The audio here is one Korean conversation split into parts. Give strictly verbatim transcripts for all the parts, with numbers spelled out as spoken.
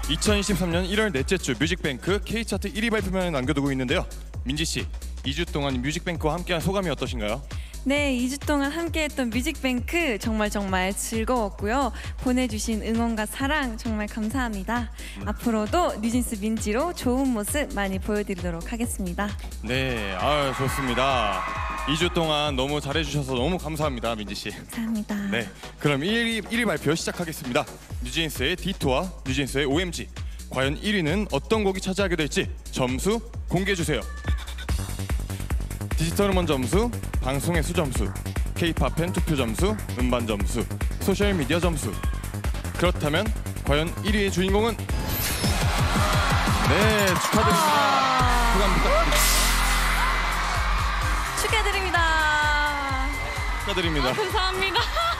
이천이십삼 년 일월 넷째 주 뮤직뱅크 K차트 일 위 발표만을 남겨두고 있는데요. 민지 씨, 이 주 동안 뮤직뱅크와 함께한 소감이 어떠신가요? 네, 이 주 동안 함께했던 뮤직뱅크 정말 정말 즐거웠고요. 보내주신 응원과 사랑 정말 감사합니다. 음. 앞으로도 뉴진스 민지로 좋은 모습 많이 보여드리도록 하겠습니다. 네, 아 좋습니다. 이 주 동안 너무 잘해주셔서 너무 감사합니다, 민지 씨. 감사합니다. 네, 그럼 일 위, 일 위 발표 시작하겠습니다. 뉴진스의 디토와 뉴진스의 오엠지. 과연 일 위는 어떤 곡이 차지하게 될지 점수 공개해주세요. 디지털 음원 점수, 방송의 수 점수, K-팝 팬 투표 점수, 음반 점수, 소셜 미디어 점수. 그렇다면 과연 일 위의 주인공은? 네, 축하드립니다. 소감 부탁드립니다. 축하드립니다. 축하드립니다. 아, 감사합니다.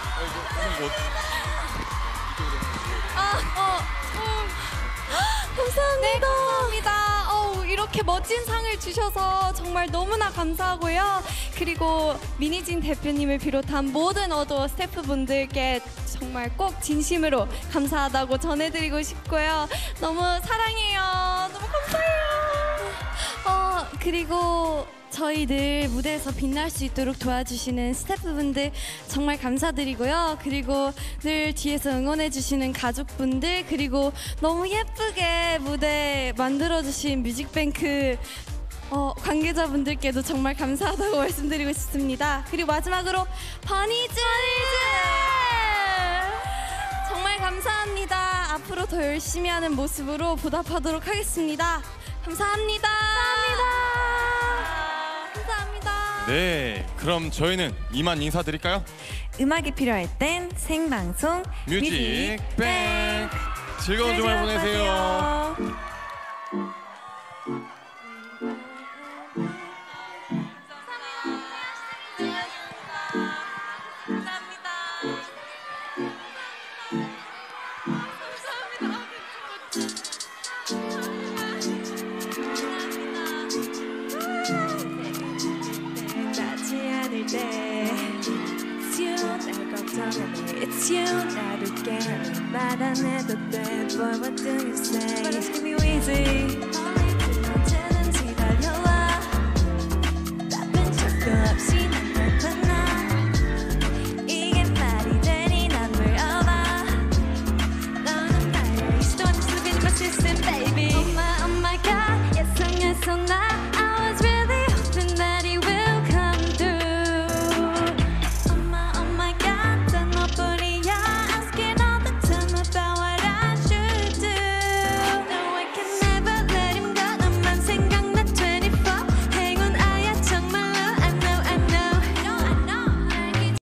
아, 어, 어. 감사합니다. 네, 감사합니다. 어, 이렇게 멋진 상을 주셔서 정말 너무나 감사하고요. 그리고 미니진 대표님을 비롯한 모든 어도 스태프분들께 정말 꼭 진심으로 감사하다고 전해드리고 싶고요. 너무 사랑해요. 너무 감사해요. 어, 그리고 저희 늘 무대에서 빛날 수 있도록 도와주시는 스태프분들 정말 감사드리고요. 그리고 늘 뒤에서 응원해주시는 가족분들, 그리고 너무 예쁘게 무대 만들어주신 뮤직뱅크 어, 관계자분들께도 정말 감사하다고 말씀드리고 싶습니다. 그리고 마지막으로 버니즈! 정말 감사합니다. 앞으로 더 열심히 하는 모습으로 보답하도록 하겠습니다. 감사합니다. 감사합니다. 네, 그럼 저희는 이만 인사드릴까요? 음악이 필요할 땐 생방송 뮤직뱅크. 즐거운 주말 보내세요. It's you, 나를 깨워 말 안 해도 돼. Boy, what do you say? But it's gonna be easy. 언제든지 달려와. 바쁜 척도 없이 난 널 만나. 이게 말이 되니 난 물어봐. 너는 나의 시도하는 속에 my system, baby. Oh my, oh my God, 예상해서 나